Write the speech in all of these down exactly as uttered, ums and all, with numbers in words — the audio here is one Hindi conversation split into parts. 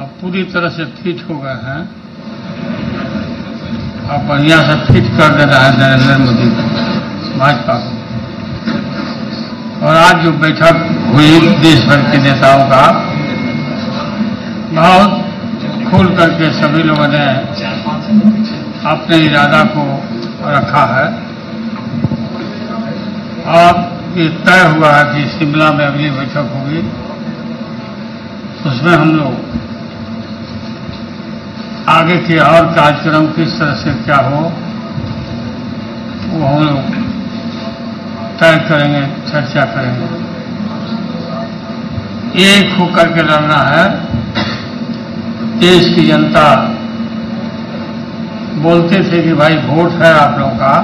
अब पूरी तरह से फिट हो गए हैं। अब बढ़िया से फिट कर दे रहा है नरेंद्र मोदी भाजपा को। और आज जो बैठक हुई देश भर के नेताओं का, बहुत खुल करके सभी लोगों ने अपने इरादा को रखा है। अब ये तय हुआ है कि शिमला में अगली बैठक होगी, उसमें हम लोग आगे के और कार्यक्रम किस तरह से क्या हो वो हम लोग तय करेंगे, चर्चा करेंगे। एक होकर के लड़ना है। देश की जनता बोलते थे कि भाई वोट है आप लोगों का,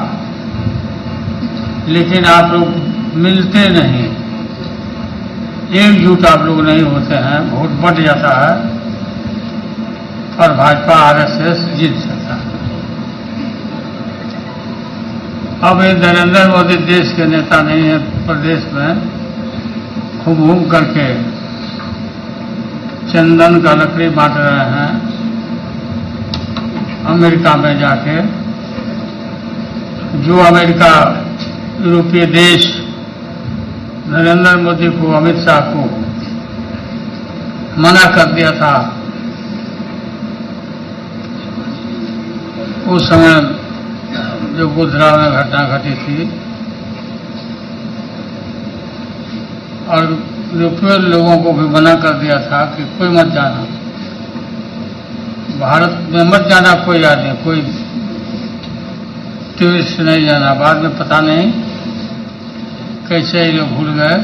लेकिन आप लोग मिलते नहीं, एकजुट आप लोग नहीं होते हैं, वोट बढ़ जाता है और भाजपा आरएसएस जीत जाता है। अब ये नरेंद्र मोदी देश के नेता नहीं है, प्रदेश में घूम घूम करके चंदन का लकड़ी बांट रहे हैं। अमेरिका में जाके जो अमेरिका यूरोपीय देश नरेंद्र मोदी को, अमित शाह को मना कर दिया था, उस समय जो गुजरात में घटना घटी थी, और यूरोपीय लोगों को भी मना कर दिया था कि कोई मत जाना, भारत में मत जाना कोई आदमी, कोई टूरिस्ट नहीं जाना। बाद में पता नहीं कैसे ये लोग भूल गए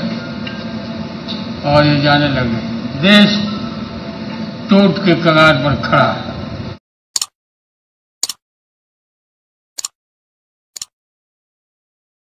और ये जाने लगे। देश टूट के कगार पर खड़ा है।